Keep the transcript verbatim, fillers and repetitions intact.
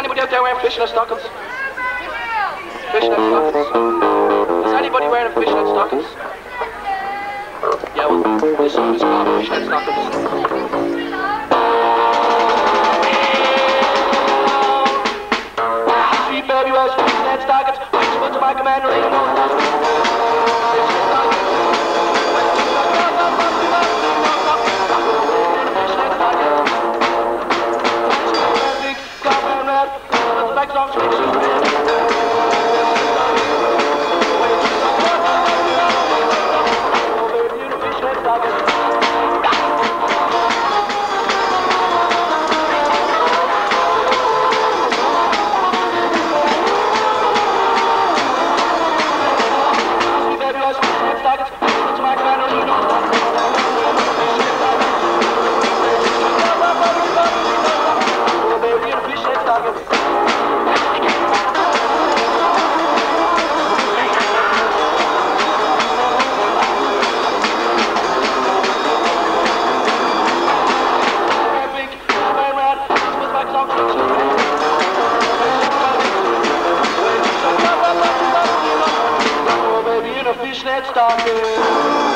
anybody out there wearing fishnet stockings? Fishnet stockings. Is anybody wearing fishnet stockings? Yeah, well, this song is called Fishnet Stockings. Sweet baby wears fishnet stockings. Which foot to my command, ring and roll. Fishnet stockings. Fishnet stockings. Big, cloud and red. Let's back songs for the fishnet stockings.